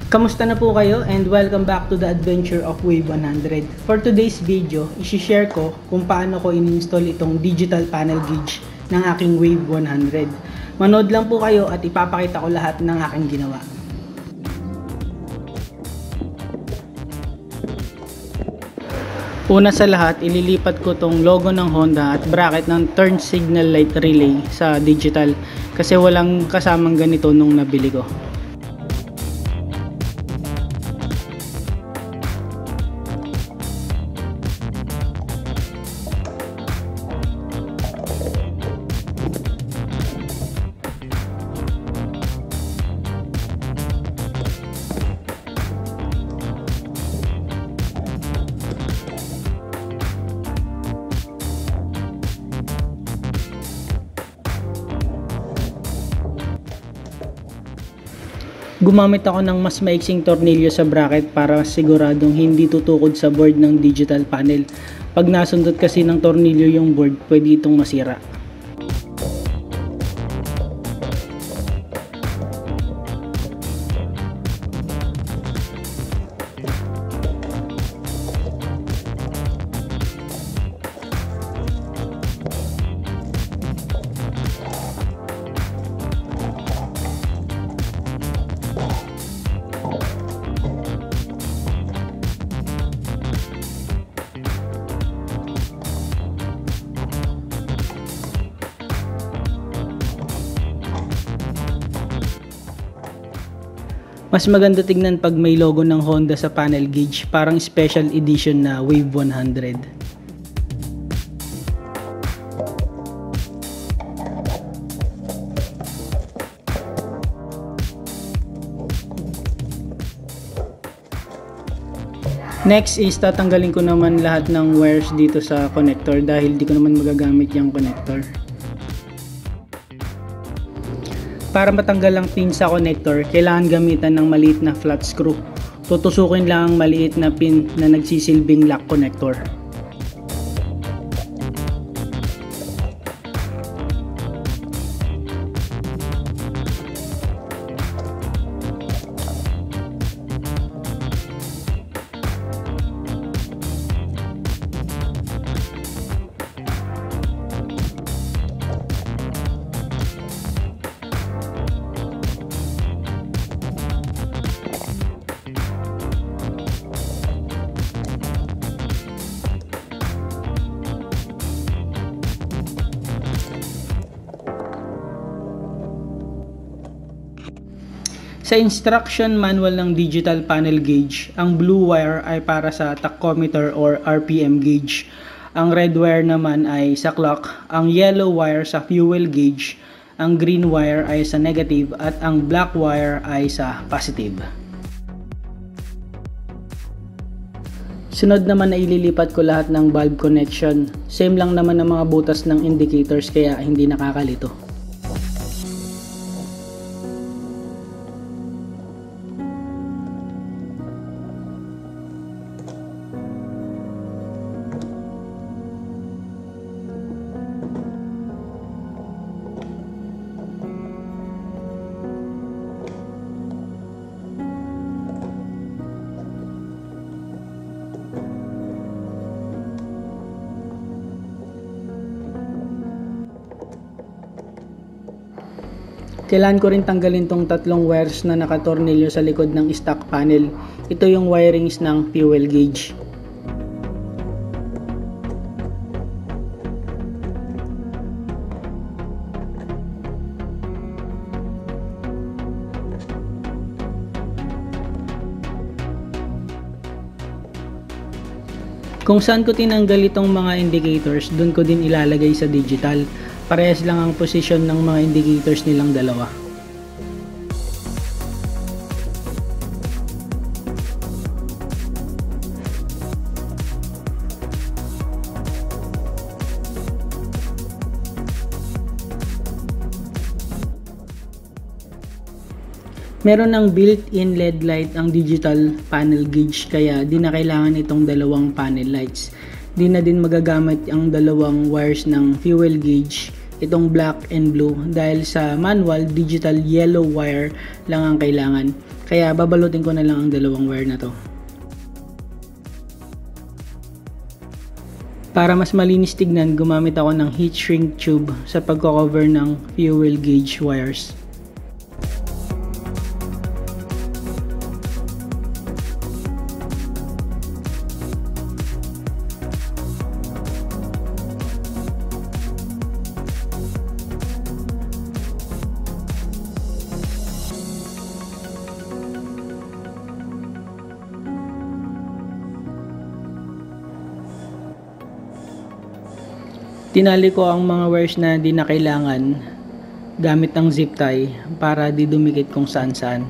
Kamusta na po kayo and welcome back to the adventure of Wave 100. For today's video, isi-share ko kung paano ko in-install itong digital panel gauge ng aking Wave 100. Manood lang po kayo at ipapakita ko lahat ng aking ginawa. Una sa lahat, ililipat ko tong logo ng Honda at bracket ng turn signal light relay sa digital kasi walang kasamang ganito nung nabili ko. Gumamit ako ng mas maiksing tornilyo sa bracket para siguradong hindi tutukod sa board ng digital panel. Pag nasundot kasi ng tornilyo yung board, pwede itong masira. Mas maganda tignan pag may logo ng Honda sa panel gauge, parang special edition na Wave 100. Next is tatanggalin ko naman lahat ng wires dito sa connector dahil di ko naman magagamit yung connector. Para matanggal ang pin sa connector, kailangan gamitan ng maliit na flat screw. Tutusukin lang ang maliit na pin na nagsisilbing lock connector. Sa instruction manual ng digital panel gauge, ang blue wire ay para sa tachometer or RPM gauge. Ang red wire naman ay sa clock, ang yellow wire sa fuel gauge, ang green wire ay sa negative at ang black wire ay sa positive. Sunod naman na ililipat ko lahat ng bulb connection. Same lang naman ang mga butas ng indicators kaya hindi nakakalito. Kailangan ko rin tanggalin tong tatlong wires na nakatornilyo sa likod ng stock panel. Ito yung wirings ng fuel gauge. Kung saan ko tinanggal itong mga indicators, dun ko din ilalagay sa digital. Parehas lang ang posisyon ng mga indicators nilang dalawa. Meron ng built-in LED light ang digital panel gauge kaya di na kailangan itong dalawang panel lights. Di na din magagamit ang dalawang wires ng fuel gauge itong black and blue dahil sa manual digital yellow wire lang ang kailangan. Kaya babalutin ko na lang ang dalawang wire na to. Para mas malinis tignan, gumamit ako ng heat shrink tube sa pagko-cover ng fuel gauge wires. Tinali ko ang mga wires na di na kailangan gamit ng zip tie para di dumikit kung saan saan.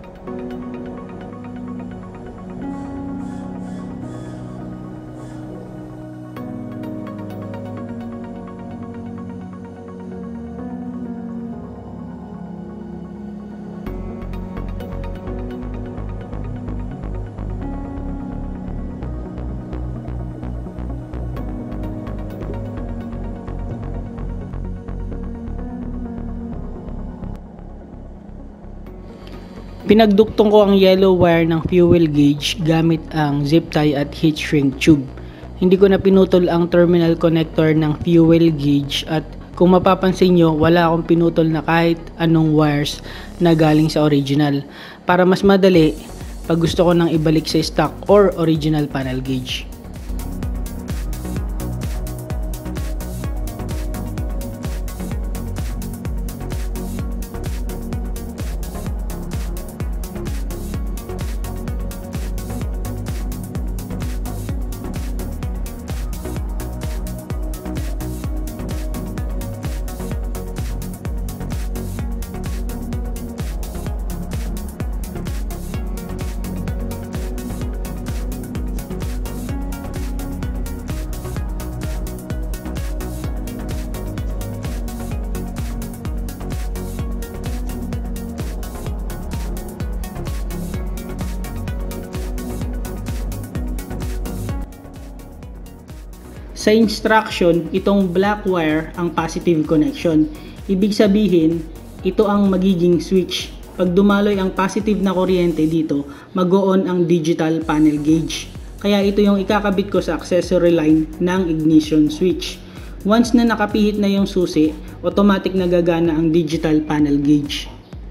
Pinagduktong ko ang yellow wire ng fuel gauge gamit ang zip tie at heat shrink tube. Hindi ko na pinutol ang terminal connector ng fuel gauge at kung mapapansin nyo, wala akong pinutol na kahit anong wires na galing sa original. Para mas madali, pag gusto ko nang ibalik sa stock or original panel gauge. Sa instruction, itong black wire ang positive connection. Ibig sabihin, ito ang magiging switch. Pag dumaloy ang positive na kuryente dito, mag-on ang digital panel gauge. Kaya ito yung ikakabit ko sa accessory line ng ignition switch. Once na nakapihit na yung susi, automatic na gagana ang digital panel gauge.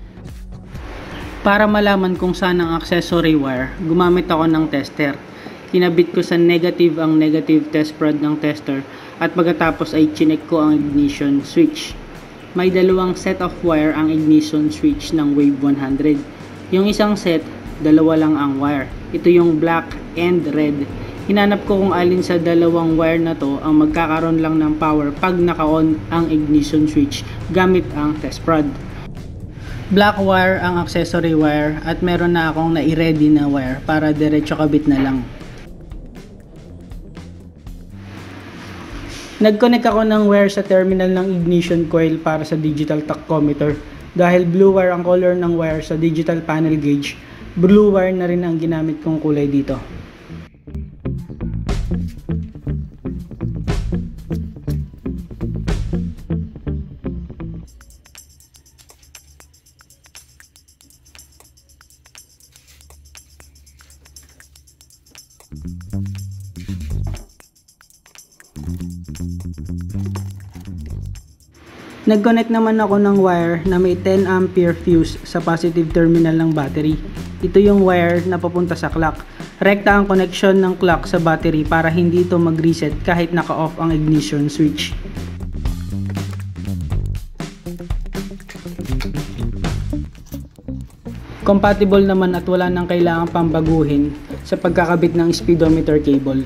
Para malaman kung saan ang accessory wire, gumamit ako ng tester. Kinabit ko sa negative ang negative test rod ng tester at pagkatapos ay chinek ko ang ignition switch. May dalawang set of wire ang ignition switch ng wave 100. Yung isang set, dalawa lang ang wire. Ito yung black and red. Hinanap ko kung alin sa dalawang wire na to ang magkakaroon lang ng power pag naka-on ang ignition switch gamit ang test rod. Black wire ang accessory wire at meron na akong nai-ready na wire para diretso kabit na lang. Nag-connect ako ng wire sa terminal ng ignition coil para sa digital tachometer. Dahil blue wire ang color ng wire sa digital panel gauge, blue wire na rin ang ginamit kong kulay dito. Nag-connect naman ako ng wire na may 10 ampere fuse sa positive terminal ng battery. Ito yung wire na papunta sa clock. Rekta ang connection ng clock sa battery para hindi ito mag-reset kahit naka-off ang ignition switch. Compatible naman at wala nang kailangang pambaguhin sa pagkakabit ng speedometer cable.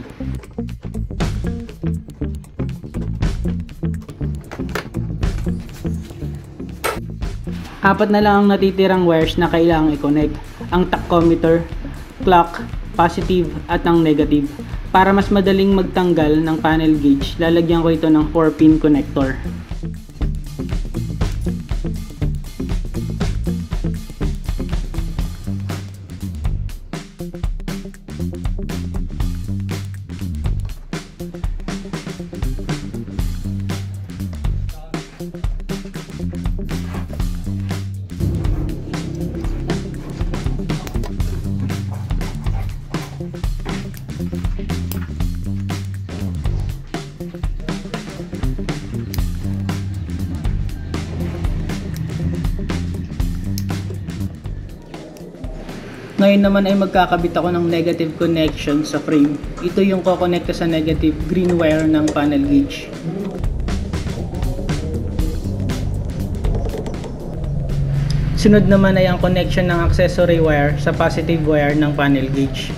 Apat na lang ang natitirang wires na kailangang i-connect. Ang tachometer, clock, positive at ang negative. Para mas madaling magtanggal ng panel gauge, lalagyan ko ito ng 4-pin connector. Ngayon naman ay magkakabit ako ng negative connection sa frame. Ito yung kokonekta sa negative green wire ng panel gauge. Sunod naman ay ang connection ng accessory wire sa positive wire ng panel gauge.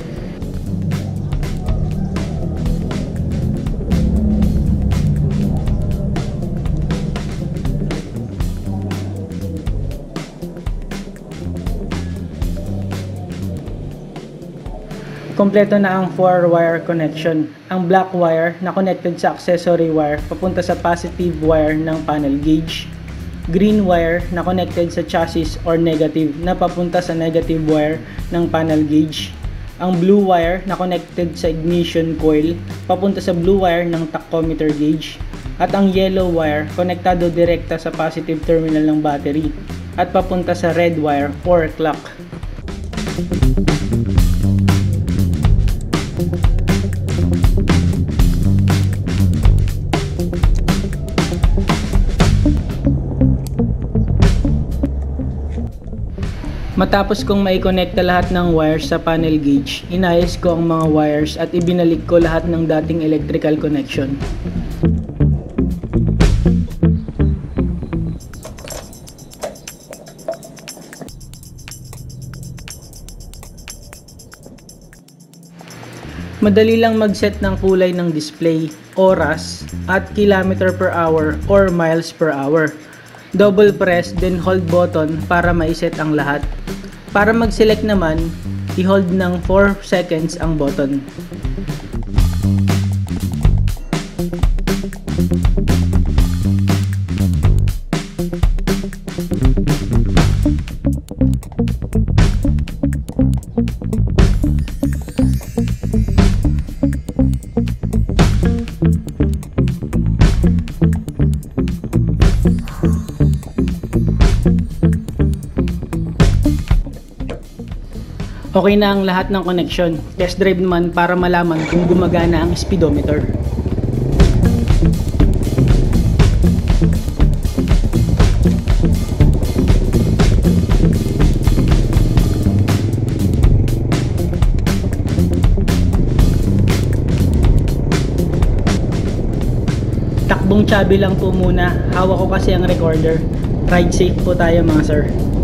Kompleto na ang 4-wire connection. Ang black wire na connected sa accessory wire papunta sa positive wire ng panel gauge. Green wire na connected sa chassis or negative na papunta sa negative wire ng panel gauge. Ang blue wire na connected sa ignition coil papunta sa blue wire ng tachometer gauge. At ang yellow wire konektado direkta sa positive terminal ng battery at papunta sa red wire or clock. Matapos kong maikonekta lahat ng wires sa panel gauge, inayos ko ang mga wires at ibinalik ko lahat ng dating electrical connection. Madali lang mag-set ng kulay ng display, oras, at kilometer per hour or miles per hour. Double press then hold button para ma-set ang lahat. Para mag-select naman, i-hold ng 4 seconds ang button. Okay na ang lahat ng connection. Test drive naman para malaman kung gumagana ang speedometer. Takbong chubby lang po muna. Hawak ko kasi ang recorder. Ride safe po tayo mga sir.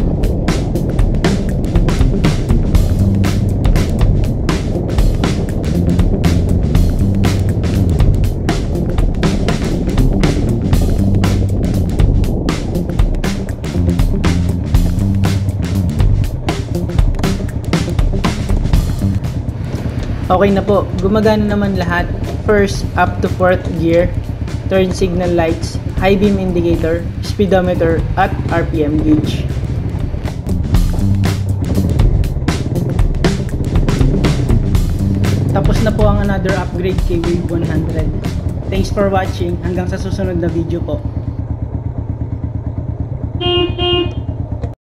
Okay na po, gumagana naman lahat. First, up to 4th gear, turn signal lights, high beam indicator, speedometer, at RPM gauge. Tapos na po ang another upgrade kay Wave 100. Thanks for watching, hanggang sa susunod na video po.